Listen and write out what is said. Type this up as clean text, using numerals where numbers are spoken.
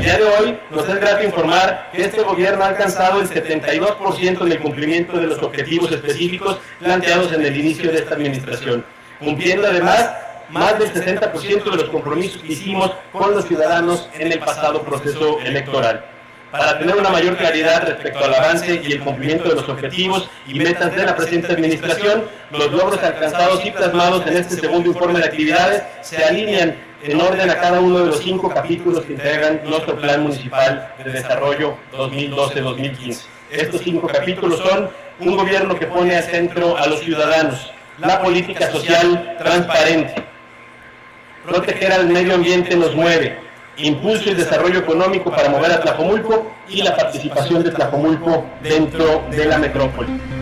Al día de hoy nos es grato informar que este gobierno ha alcanzado el 72% del cumplimiento de los objetivos específicos planteados en el inicio de esta administración, cumpliendo además más del 60% de los compromisos que hicimos con los ciudadanos en el pasado proceso electoral. Para tener una mayor claridad respecto al avance y el cumplimiento de los objetivos y metas de la presente administración, los logros alcanzados y plasmados en este segundo informe de actividades se alinean en orden a cada uno de los 5 capítulos que integran nuestro Plan Municipal de Desarrollo 2012-2015. Estos 5 capítulos son: un gobierno que pone al centro a los ciudadanos, la política social transparente, proteger al medio ambiente nos mueve, impulso y desarrollo económico para mover a Tlajomulco y la participación de Tlajomulco dentro de la metrópoli.